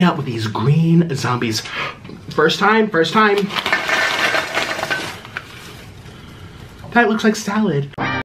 out with these green zombies. First time, first time. That looks like salad.